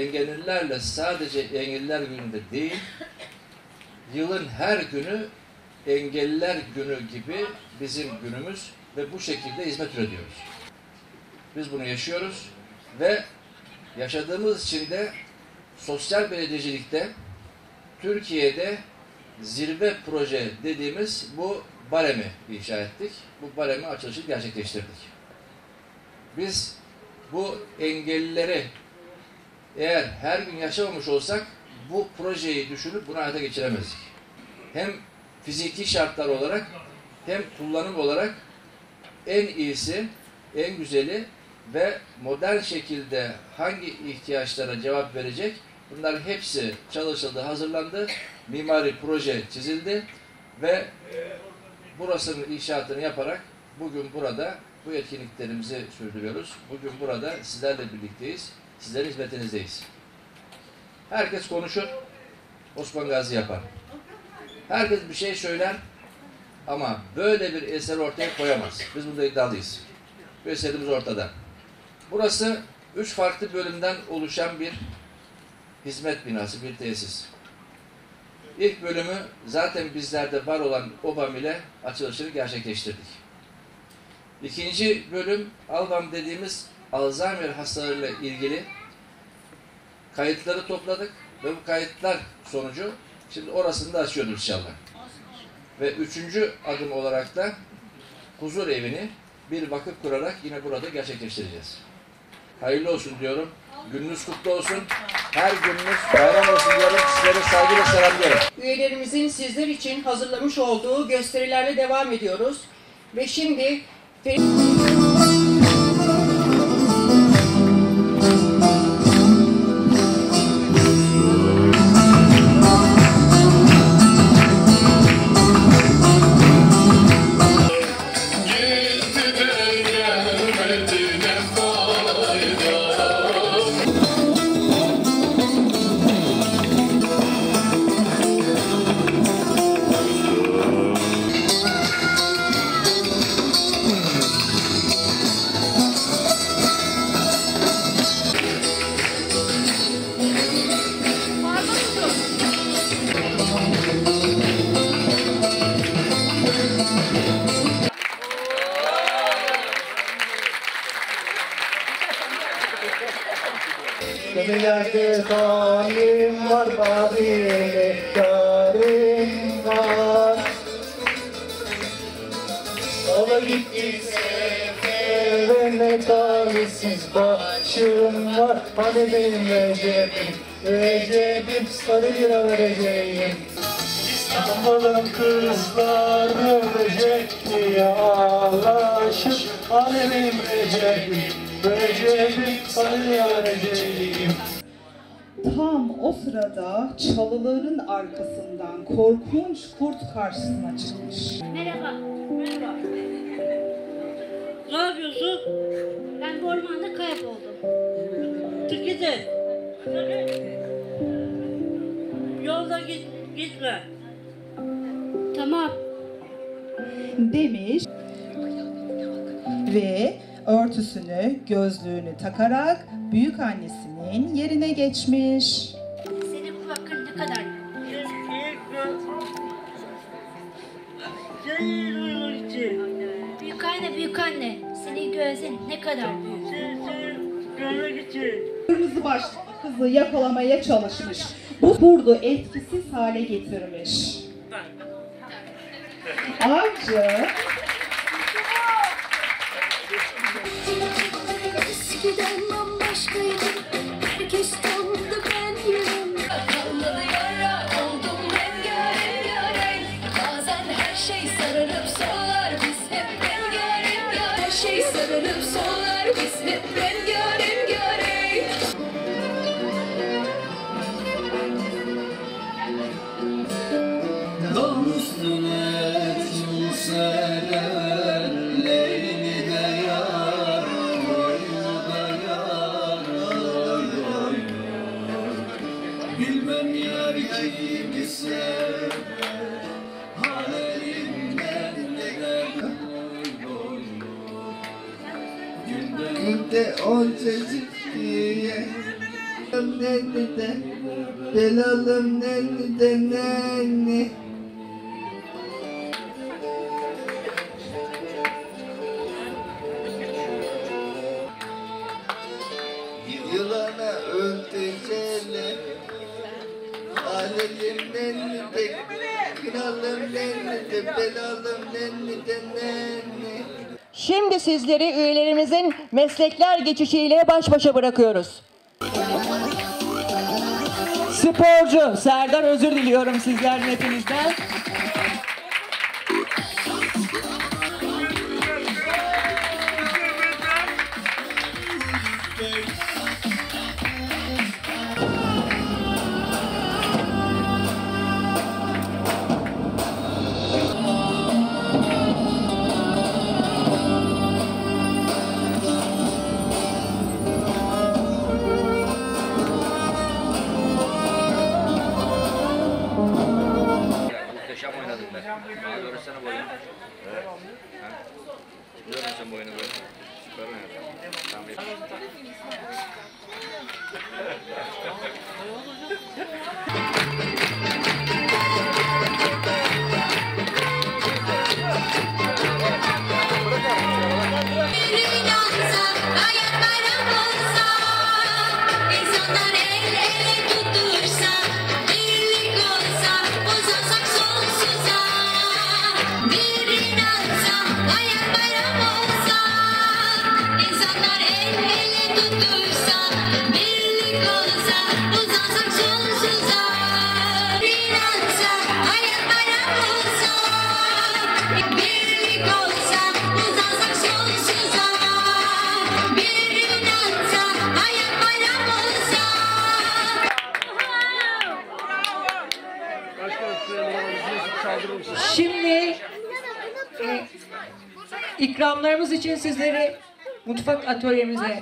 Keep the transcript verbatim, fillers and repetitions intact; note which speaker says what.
Speaker 1: engellilerle sadece engelliler gününde değil, yılın her günü engelliler günü gibi bizim günümüz ve bu şekilde hizmet üretiyoruz. Biz bunu yaşıyoruz ve yaşadığımız için de sosyal belediyecilikte Türkiye'de zirve proje dediğimiz bu baremi inşa ettik. Bu baremi açılışını gerçekleştirdik. Biz bu engellileri eğer her gün yaşamamış olsak bu projeyi düşünüp bunu hayata geçiremezdik. Hem fiziki şartlar olarak hem kullanım olarak en iyisi, en güzeli ve modern şekilde hangi ihtiyaçlara cevap verecek, bunların hepsi çalışıldı, hazırlandı, mimari proje çizildi ve burasının inşaatını yaparak bugün burada bu etkinliklerimizi sürdürüyoruz. Bugün burada sizlerle birlikteyiz, sizlerin hizmetinizdeyiz. Herkes konuşur, Osman Gazi yapar. Herkes bir şey söyler ama böyle bir eser ortaya koyamaz. Biz bunda iddialıyız. Bu eserimiz ortada. Burası üç farklı bölümden oluşan bir hizmet binası, bir tesis. İlk bölümü zaten bizlerde var olan OBAM ile açılışını gerçekleştirdik. İkinci bölüm ALBAM dediğimiz Alzheimer hastalarıyla ilgili kayıtları topladık ve bu kayıtlar sonucu şimdi orasını da açıyoruz inşallah. Ve üçüncü adım olarak da huzur evini bir vakıf kurarak yine burada gerçekleştireceğiz. Hayırlı olsun diyorum. Gününüz kutlu olsun. Her gününüz bayram olsun diyorum. Sizlere saygıyla selamlıyorum.
Speaker 2: Üyelerimizin sizler için hazırlamış olduğu gösterilerle devam ediyoruz. Ve şimdi
Speaker 3: Gemilerde zalim var, bari mehtarim var. Ola gitti sefere, ne talihsiz başım var. Hani benim Recep'im, Recep'im, sana lira vereceğim. İstanbul'un kızları Recep diye ağlaşır. Hani benim Recep'im, Recep'im, sana lira vereceğim.
Speaker 4: Tam o sırada çalıların arkasından korkunç kurt karşısına çıkmış.
Speaker 5: Merhaba. Merhaba. Ne yapıyorsun? Ben bu ormanda kayboldum. Çık gidin. Yolda git, gitme. Tamam.
Speaker 4: Demiş ve örtüsünü, gözlüğünü takarak büyük annesinin yerine geçmiş.
Speaker 5: Senin kulakların ne kadar büyük anne, büyük anne. Senin gözlerin ne kadar büyük.
Speaker 4: Kırmızı başlıklı kızı yakalamaya çalışmış. Bu kurdu etkisiz hale getirmiş. Avcı
Speaker 6: eskiden bambaşkaydı. Herkes sandı ben yanım. Kalmadı yara oldum rengarenk. Bazen her şey sararıp solar, biz hep rengarenk. Her şey sararıp solar, biz hep rengarenk.
Speaker 3: Dostune kimseler leyli de yar, boyu da yar, oy oy oy. Bilmem yar kimi sever, halinden neden oy oy oy. Günde günde onca ciddiye Nenni de, belalım nenni de nenni. Yılana öldüreceğim. Alelim nenni de, kralım nenni de, belalım nenni de nenni.
Speaker 2: Şimdi sizleri üyelerimizin meslekler geçişiyle baş başa bırakıyoruz. Sporcu Serdar, özür diliyorum sizlerden, hepinizden.
Speaker 1: Muhteşem oynadık be. Daha görsene boyunu. Evet. Ha? Biliyor musun boyunu böyle? Süper oynadın. Tamam.
Speaker 6: Düğün olsa, hayat bayram olsa, insanlar el ele tutuşsa, birlik olsa, uzansak sonsuza. Düğün olsa, hayat bayram olsa, insanlar el ele tutuşsa, birlik olsa, uzansak sonsuza. Düğün olsa, hayat bayram olsa, birlik olsa, uzansak sonsuza. Bir gün olsa, hayat bayram olsa.
Speaker 2: Şimdi e, ikramlarımız için sizleri mutfak atölyemize